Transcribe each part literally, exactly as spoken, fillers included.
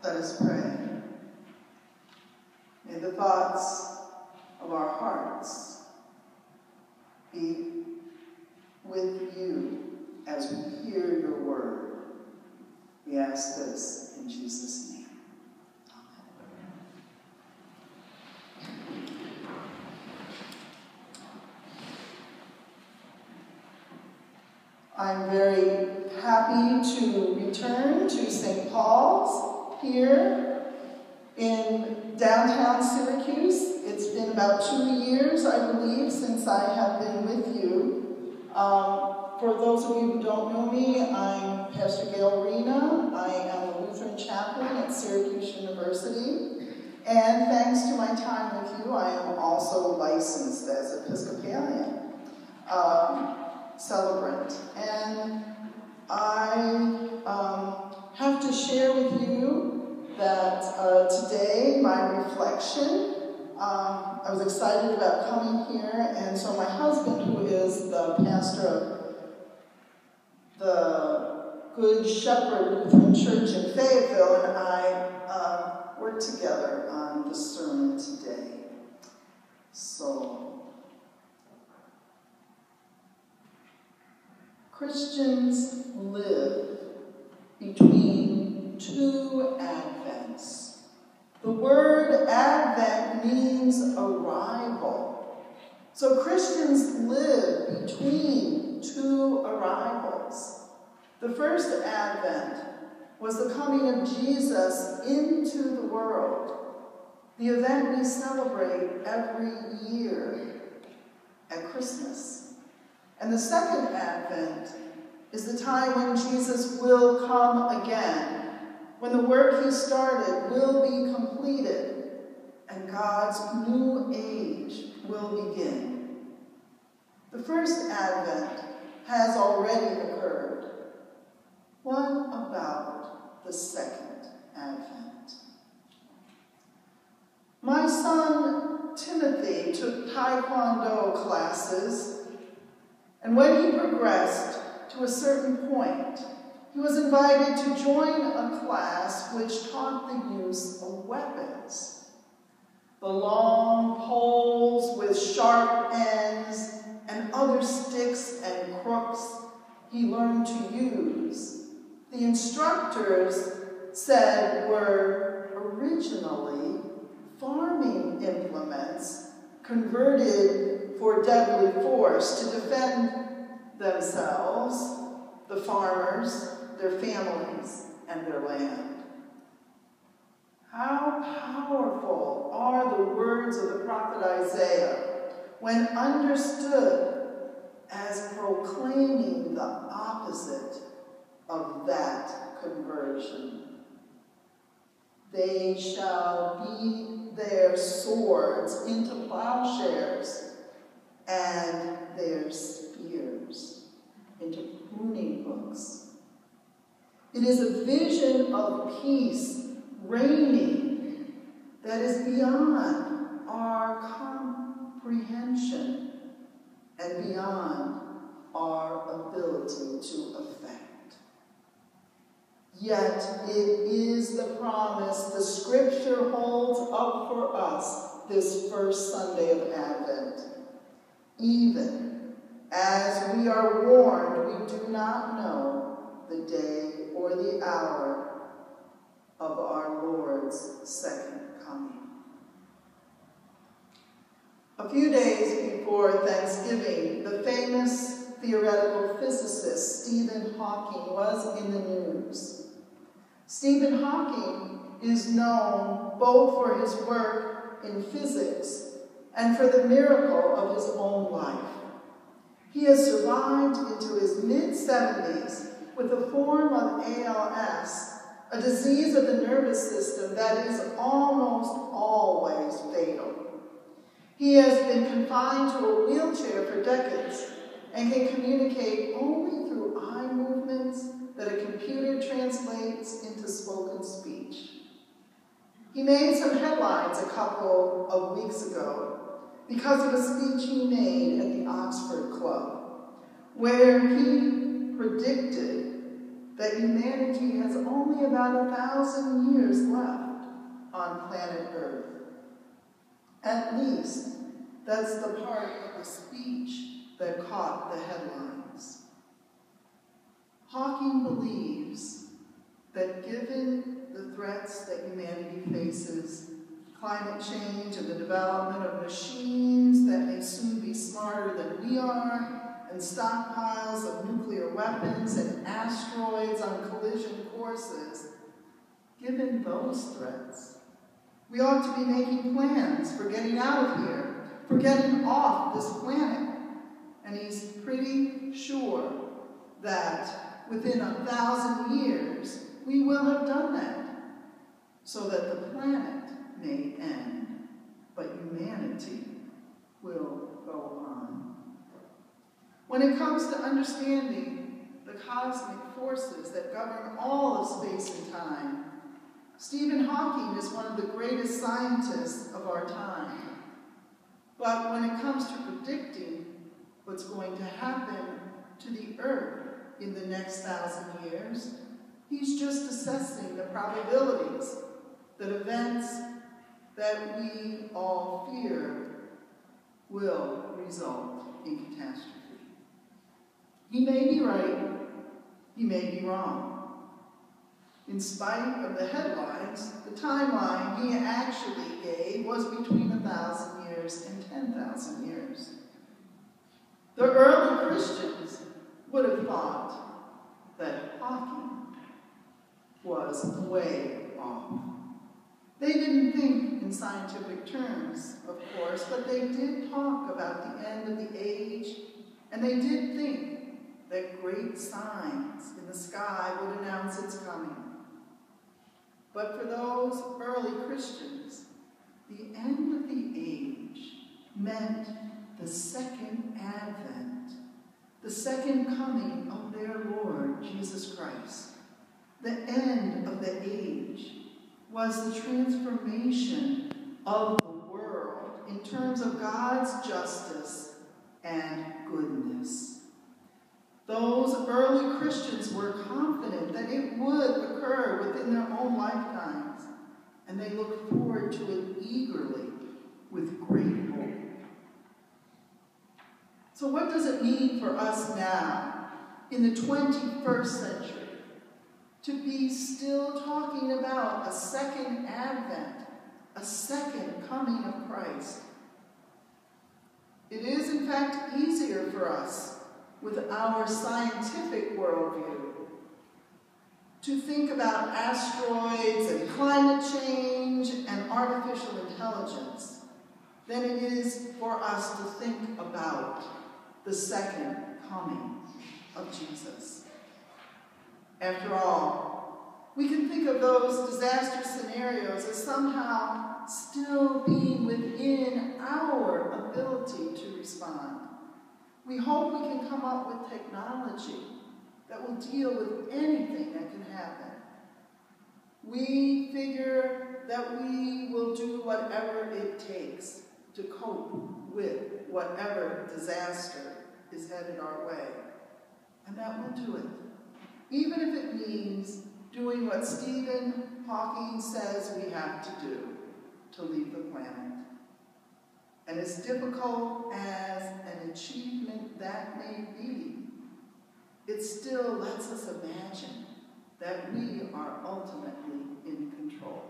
Let us pray. May the thoughts of our hearts be with you as we hear your word. We ask this in Jesus' name. Amen. I'm very happy to return to Saint Paul's here in downtown Syracuse. It's been about two years, I believe, since I have been with you. Um, for those of you who don't know me, I'm Pastor Gail Riina. I am a Lutheran chaplain at Syracuse University. And thanks to my time with you, I am also licensed as Episcopalian um, celebrant. And I um, have to share with you that uh, today, my reflection, um, I was excited about coming here, and so my husband, who is the pastor of the Good Shepherd Lutheran Church in Fayetteville, and I uh, worked together on the sermon today. So, Christians live between two Advents. The word Advent means arrival. So Christians live between two arrivals. The first Advent was the coming of Jesus into the world, the event we celebrate every year at Christmas. And the second Advent is the time when Jesus will come again, when the work he started will be completed, and God's new age will begin. The first Advent has already occurred. What about the second Advent? My son Timothy took Taekwondo classes, and when he progressed to a certain point, he was invited to join a class which taught the use of weapons. The long poles with sharp ends and other sticks and crooks he learned to use. The instructors said were originally farming implements converted for deadly force to defend themselves, the farmers, their families, and their land. How powerful are the words of the prophet Isaiah when understood as proclaiming the opposite of that conversion. They shall beat their swords into plowshares and their spears into pruning hooks. It is a vision of peace reigning that is beyond our comprehension and beyond our ability to affect. Yet it is the promise the Scripture holds up for us this first Sunday of Advent. Even as we are warned, we do not know the day or the hour of our Lord's second coming. A few days before Thanksgiving, the famous theoretical physicist Stephen Hawking was in the news. Stephen Hawking is known both for his work in physics and for the miracle of his own life. He has survived into his mid-seventies with a form of A L S, a disease of the nervous system that is almost always fatal. He has been confined to a wheelchair for decades and can communicate only through eye movements that a computer translates into spoken speech. He made some headlines a couple of weeks ago because of a speech he made at the Oxford Club, where he predicted that humanity has only about a thousand years left on planet Earth. At least, that's the part of the speech that caught the headlines. Hawking believes that given the threats that humanity faces, climate change and the development of machines that may soon be smarter than we are, and stockpiles of nuclear weapons and asteroids on collision courses, given those threats, we ought to be making plans for getting out of here, for getting off this planet. And he's pretty sure that within a thousand years, we will have done that, so that the planet may end, but humanity will go on. When it comes to understanding the cosmic forces that govern all of space and time, Stephen Hawking is one of the greatest scientists of our time. But when it comes to predicting what's going to happen to the Earth in the next thousand years, he's just assessing the probabilities that events that we all fear will result in catastrophe. He may be right, he may be wrong. In spite of the headlines, the timeline he actually gave was between a thousand years and ten thousand years. The early Christians would have thought that Hawking was way off. They didn't think in scientific terms, of course, but they did talk about the end of the age, and they did think that great signs in the sky would announce its coming. But for those early Christians, the end of the age meant the second advent, the second coming of their Lord, Jesus Christ. The end of the age was the transformation of the world in terms of God's justice and goodness. Those early Christians were confident that it would occur within their own lifetimes, and they looked forward to it eagerly with great hope. So what does it mean for us now, in the twenty-first century, to be still talking about a second advent, a second coming of Christ? It is, in fact, easier for us with our scientific worldview to think about asteroids and climate change and artificial intelligence than it is for us to think about the second coming of Jesus. After all, we can think of those disaster scenarios as somehow still being within our ability to respond. We hope we can come up with technology that will deal with anything that can happen. We figure that we will do whatever it takes to cope with whatever disaster is headed our way. And that will do it. Even if it means doing what Stephen Hawking says we have to do to leave the planet. And as difficult as an achievement that may be, it still lets us imagine that we are ultimately in control.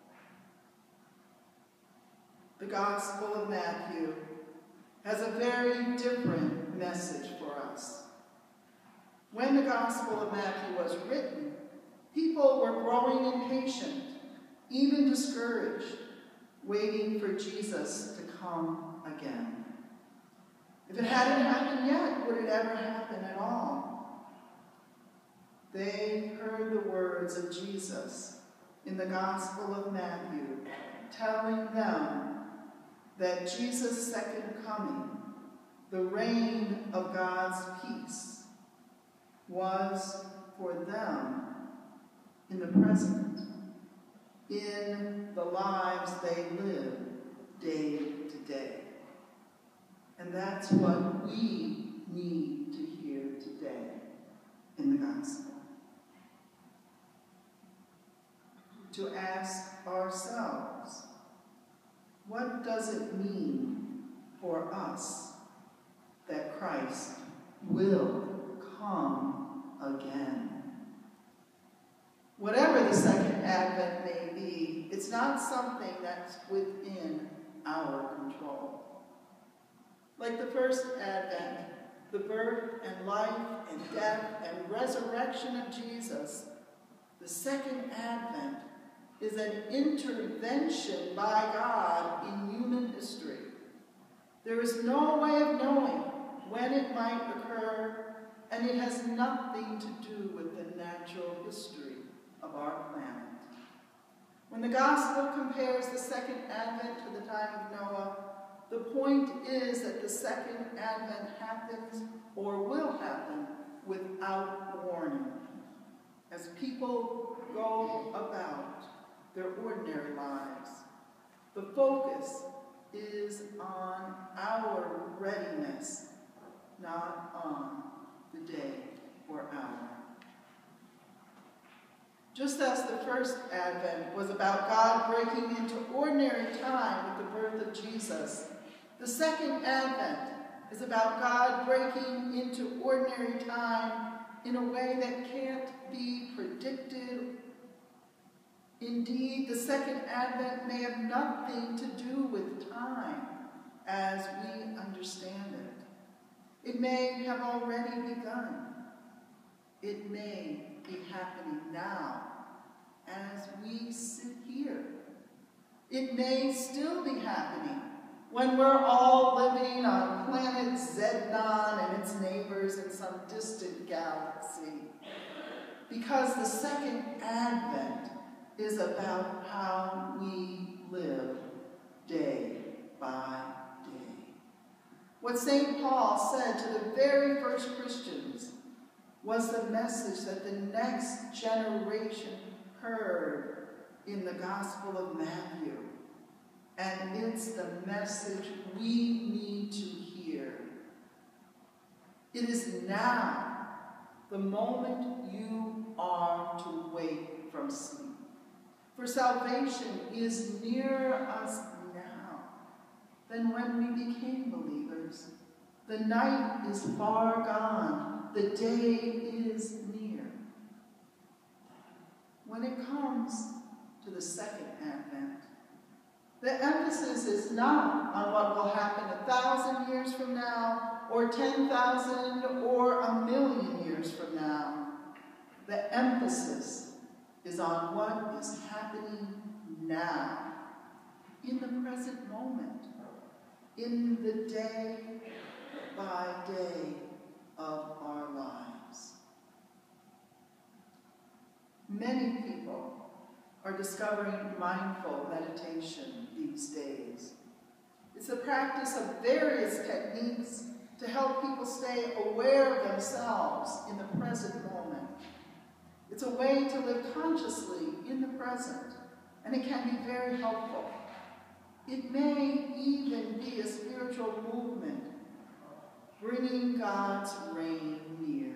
The Gospel of Matthew has a very different message for us. When the Gospel of Matthew was written, people were growing impatient, even discouraged, waiting for Jesus to come again. If it hadn't happened yet, would it ever happen at all? They heard the words of Jesus in the Gospel of Matthew, telling them that Jesus' second coming, the reign of God's peace, was for them in the present, in the lives they live day to day. And that's what we need to hear today in the gospel. to ask ourselves, what does it mean for us that Christ will come again? Whatever the second advent may be, it's not something that's within our control. Like the first advent, the birth and life and death and resurrection of Jesus, the second advent is an intervention by God in human history. There is no way of knowing when it might occur, and it has nothing to do with the natural history of our planet. When the gospel compares the second advent to the time of Noah, the point is that the second advent happens or will happen without warning, as people go about their ordinary lives. The focus is on our readiness, not on the day or hour. Just as the first advent was about God breaking into ordinary time with the birth of Jesus, the second advent is about God breaking into ordinary time in a way that can't be predicted. Indeed, the second advent may have nothing to do with time as we understand it. It may have already begun. It may be happening now as we sit here. It may still be happening when we're all living on planet Zednon and its neighbors in some distant galaxy. Because the second advent is about how we live day by day. What Saint Paul said to the very first Christians was the message that the next generation heard in the Gospel of Matthew. And it's the message we need to hear. It is now the moment you are to wake from sleep. For salvation is nearer us now than when we became believers. The night is far gone. The day is near. When it comes to the second advent, the emphasis is not on what will happen a thousand years from now, or ten thousand, or a million years from now. The emphasis is on what is happening now, in the present moment, in the day by day of our lives. Many people are discovering mindful meditation these days. It's the practice of various techniques to help people stay aware of themselves in the present moment. It's a way to live consciously in the present, and it can be very helpful. It may even be a spiritual movement, bringing God's reign near.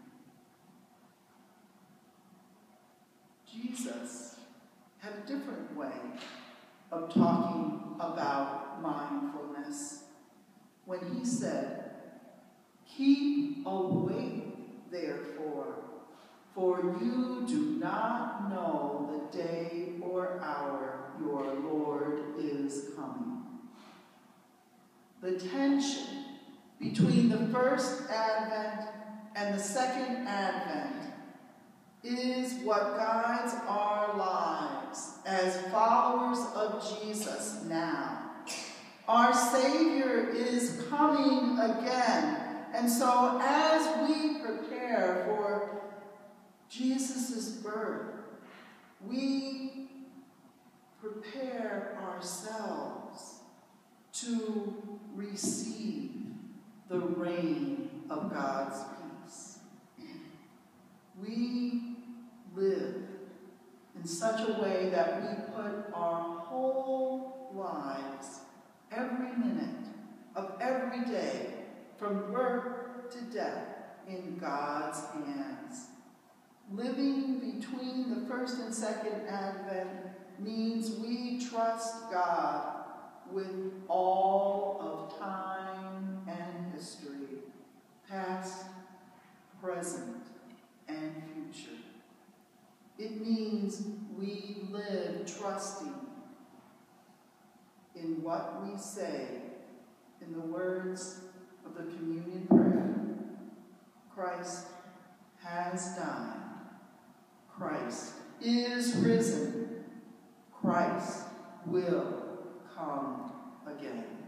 Jesus had a different way of talking about mindfulness when he said, "Keep awake, therefore, for you do not know the day or hour your Lord is coming." The tension between the first advent and the second advent is what guides our lives as followers of Jesus now. Our Savior is coming again, and so as we prepare for Jesus' birth, we prepare ourselves to receive the reign of God's peace. We live in such a way that we put our whole lives, every minute of every day, from birth to death, in God's hands. living between the first and second Advent means we trust God with all of time and history, past, present, and future. It means we live trusting in what we say in the words of the communion prayer. Christ has died. Christ is risen. Christ will come again.